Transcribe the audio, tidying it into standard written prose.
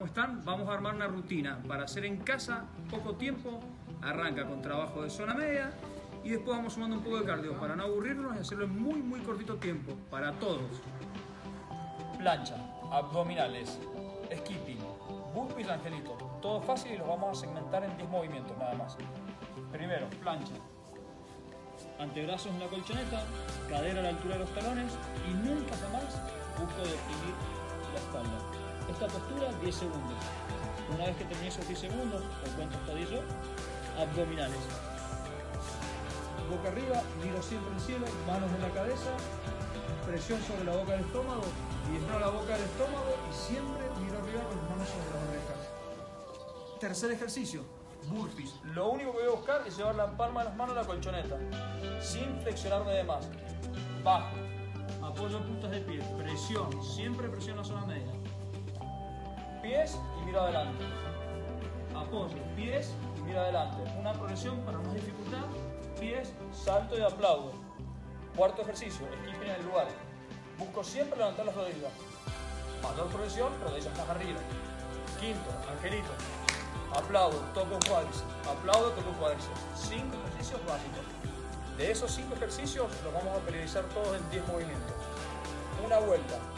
¿Cómo están? Vamos a armar una rutina para hacer en casa, poco tiempo. Arranca con trabajo de zona media y después vamos sumando un poco de cardio para no aburrirnos y hacerlo en muy cortito tiempo, para todos. Plancha, abdominales, skipping, burpees, angelito. Todo fácil y los vamos a segmentar en 10 movimientos nada más. Primero, plancha. Antebrazos en la colchoneta, cadera a la altura de los talones y nunca jamás busco deprimir la espalda. Esta postura 10 segundos. Una vez que termine esos 10 segundos, os cuento hasta 10 yo, abdominales. Boca arriba, miro siempre el cielo, manos en la cabeza, presión sobre la boca del estómago, lleno la boca del estómago y siempre miro arriba con las manos sobre las orejas. Tercer ejercicio, burpees. Lo único que voy a buscar es llevar la palma de las manos a la colchoneta, sin flexionarme de más. Bajo, apoyo en puntas de pie, presión, siempre presión en la zona media. Pies y miro adelante. Apoyo, pies y miro adelante. Una progresión para más dificultad. Pies, salto y aplaudo. Cuarto ejercicio, skipping en el lugar. Busco siempre levantar las rodillas. Mayor progresión, rodillas más arriba. Quinto, angelito. Aplaudo, toco un cuádriceps. Aplaudo, toco un cuádriceps. 5 ejercicios básicos. De esos 5 ejercicios los vamos a periodizar todos en 10 movimientos. Una vuelta.